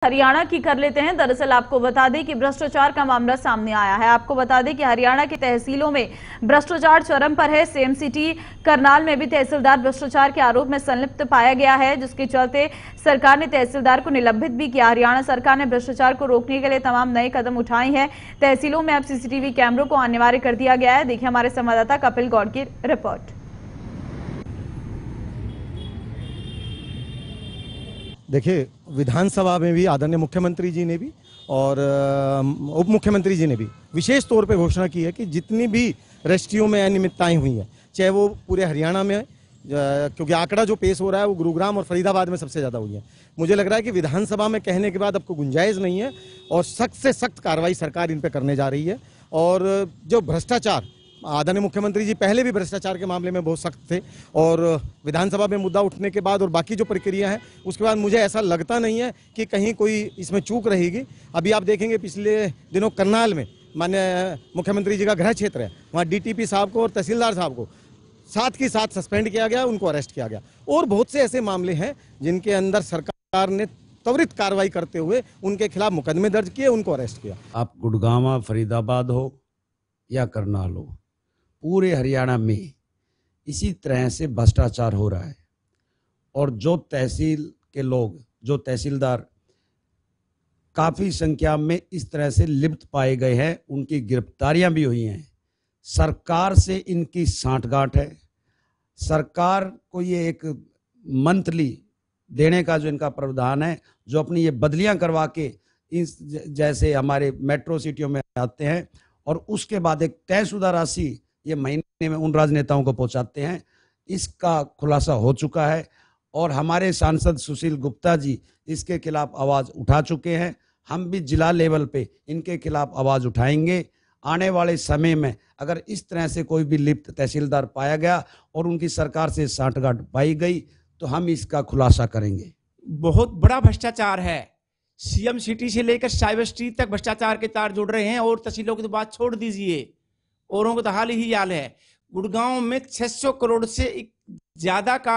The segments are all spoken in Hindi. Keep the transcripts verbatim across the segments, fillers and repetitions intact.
हरियाणा की कर लेते हैं। दरअसल आपको बता दें कि भ्रष्टाचार का मामला सामने आया है। आपको बता दें कि हरियाणा की तहसीलों में भ्रष्टाचार चरम पर है। सेम सिटी करनाल में भी तहसीलदार भ्रष्टाचार के आरोप में संलिप्त पाया गया है, जिसके चलते सरकार ने तहसीलदार को निलंबित भी किया। हरियाणा सरकार ने भ्रष्टाचार को रोकने के लिए तमाम नए कदम उठाए हैं। तहसीलों में अब सीसीटीवी कैमरों को अनिवार्य कर दिया गया है। देखिए हमारे संवाददाता कपिल गौड़ की रिपोर्ट। देखिए, विधानसभा में भी आदरणीय मुख्यमंत्री जी ने भी और उप मुख्यमंत्री जी ने भी विशेष तौर पे घोषणा की है कि जितनी भी रजिस्ट्रियों में अनियमितताएं हुई हैं, चाहे वो पूरे हरियाणा में, क्योंकि आंकड़ा जो पेश हो रहा है वो गुरुग्राम और फरीदाबाद में सबसे ज़्यादा हुई है। मुझे लग रहा है कि विधानसभा में कहने के बाद अब कोई गुंजाइश नहीं है और सख्त से सख्त कार्रवाई सरकार इन पर करने जा रही है। और जो भ्रष्टाचार, आदरणीय मुख्यमंत्री जी पहले भी भ्रष्टाचार के मामले में बहुत सख्त थे और विधानसभा में मुद्दा उठने के बाद और बाकी जो प्रक्रिया है उसके बाद मुझे ऐसा लगता नहीं है कि कहीं कोई इसमें चूक रहेगी। अभी आप देखेंगे पिछले दिनों करनाल में माननीय मुख्यमंत्री जी का गृह क्षेत्र है, वहाँ डीटीपी साहब को और तहसीलदार साहब को साथ के साथ सस्पेंड किया गया, उनको अरेस्ट किया गया। और बहुत से ऐसे मामले हैं जिनके अंदर सरकार ने त्वरित कार्रवाई करते हुए उनके खिलाफ मुकदमे दर्ज किए, उनको अरेस्ट किया। आप गुड़गांव, फरीदाबाद हो या करनाल हो, पूरे हरियाणा में इसी तरह से भ्रष्टाचार हो रहा है। और जो तहसील के लोग, जो तहसीलदार काफ़ी संख्या में इस तरह से लिप्त पाए गए हैं, उनकी गिरफ्तारियां भी हुई हैं। सरकार से इनकी सांठगांठ है। सरकार को ये एक मंथली देने का जो इनका प्रावधान है, जो अपनी ये बदलियां करवा के इस जैसे हमारे मेट्रो सिटियों में आते हैं और उसके बाद एक तयशुदा राशि ये महीने में उन राजनेताओं को पहुंचाते हैं, इसका खुलासा हो चुका है। और हमारे सांसद सुशील गुप्ता जी इसके खिलाफ आवाज़ उठा चुके हैं। हम भी जिला लेवल पे इनके खिलाफ आवाज़ उठाएंगे। आने वाले समय में अगर इस तरह से कोई भी लिप्त तहसीलदार पाया गया और उनकी सरकार से सांठगांठ पाई गई तो हम इसका खुलासा करेंगे। बहुत बड़ा भ्रष्टाचार है। सीएम सिटी से लेकर साइबर स्ट्रीट तक भ्रष्टाचार के तार जुड़ रहे हैं। और तहसीलों की तो बात छोड़ दीजिए, औरों को तो हाल ही हाल है। गुड़गांव में छह सौ करोड़ से ज्यादा का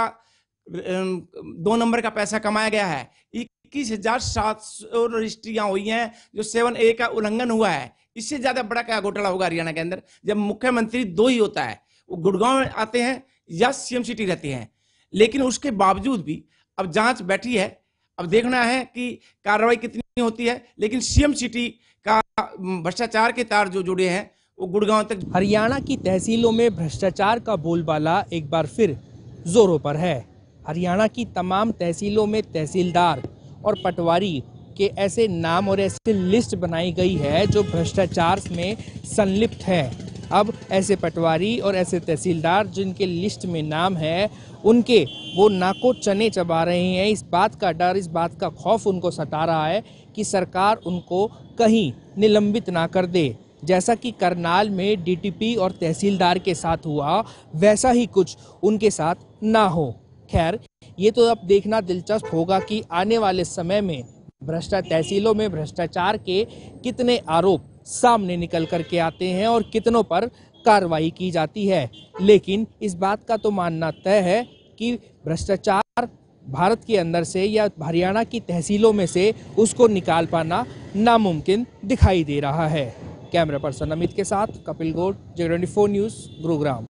दो नंबर का पैसा कमाया गया है। इक्कीस हजार सात सौ रजिस्ट्रियां हुई हैं जो सेवन ए का उल्लंघन हुआ है। इससे ज्यादा बड़ा क्या घोटाला होगा हरियाणा के अंदर, जब मुख्यमंत्री दो ही होता है, वो गुड़गांव में आते हैं या सीएम सिटी रहते हैं। लेकिन उसके बावजूद भी अब जांच बैठी है, अब देखना है कि कार्रवाई कितनी होती है। लेकिन सीएम सिटी का भ्रष्टाचार के तार जो जुड़े हैं वो गुड़गांव तक। हरियाणा की तहसीलों में भ्रष्टाचार का बोलबाला एक बार फिर जोरों पर है। हरियाणा की तमाम तहसीलों में तहसीलदार और पटवारी के ऐसे नाम और ऐसी लिस्ट बनाई गई है जो भ्रष्टाचार में संलिप्त है। अब ऐसे पटवारी और ऐसे तहसीलदार जिनके लिस्ट में नाम है, उनके वो नाको चने चबा रहे हैं। इस बात का डर, इस बात का खौफ उनको सता रहा है कि सरकार उनको कहीं निलंबित ना कर दे। जैसा कि करनाल में डीटीपी और तहसीलदार के साथ हुआ, वैसा ही कुछ उनके साथ ना हो। खैर, ये तो अब देखना दिलचस्प होगा कि आने वाले समय में भ्रष्टा तहसीलों में भ्रष्टाचार के कितने आरोप सामने निकल कर के आते हैं और कितनों पर कार्रवाई की जाती है। लेकिन इस बात का तो मानना तय है कि भ्रष्टाचार भारत के अंदर से या हरियाणा की तहसीलों में से उसको निकाल पाना नामुमकिन दिखाई दे रहा है। कैमरा पर्सन अमित के साथ Kapil Gaur, J twenty four news, Gurugram.